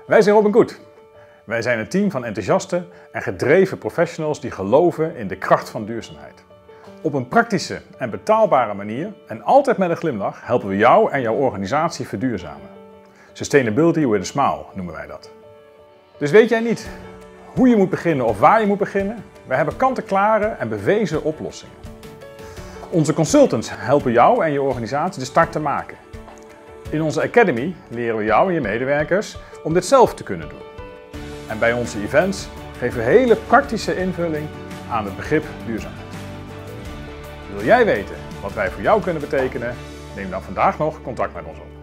Wij zijn Robin Good. Wij zijn een team van enthousiaste en gedreven professionals die geloven in de kracht van duurzaamheid. Op een praktische en betaalbare manier en altijd met een glimlach helpen we jou en jouw organisatie verduurzamen. Sustainability with a smile noemen wij dat. Dus weet jij niet hoe je moet beginnen of waar je moet beginnen? Wij hebben kant-en-klare en bewezen oplossingen. Onze consultants helpen jou en je organisatie de start te maken. In onze Academy leren we jou en je medewerkers om dit zelf te kunnen doen. En bij onze events geven we hele praktische invulling aan het begrip duurzaamheid. Wil jij weten wat wij voor jou kunnen betekenen? Neem dan vandaag nog contact met ons op.